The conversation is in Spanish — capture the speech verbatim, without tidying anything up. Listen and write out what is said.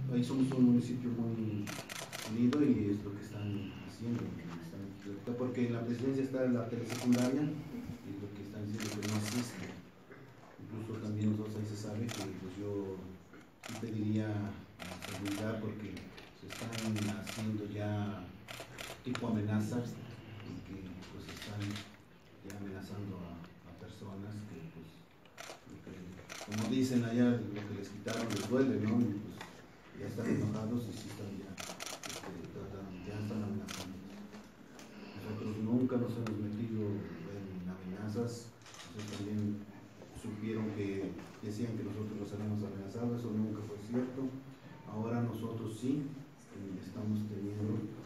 ahí somos un municipio muy unido y es lo que están haciendo, están, porque en la presidencia está la telesecundaria y lo que están diciendo que no asiste. Incluso también nosotros ahí se sabe que pues yo sí pediría seguridad porque se están haciendo ya tipo amenazas y que pues están ya amenazando a, a personas que pues que, como dicen allá, lo que les quitaron les duele, ¿no? Y pues ya están enojados y sí están ya, este, tratan, ya están amenazando. Nosotros nunca nos hemos metido en amenazas, ustedes también supieron que decían que nosotros los habíamos amenazado, eso nunca fue cierto. Ahora nosotros sí estamos teniendo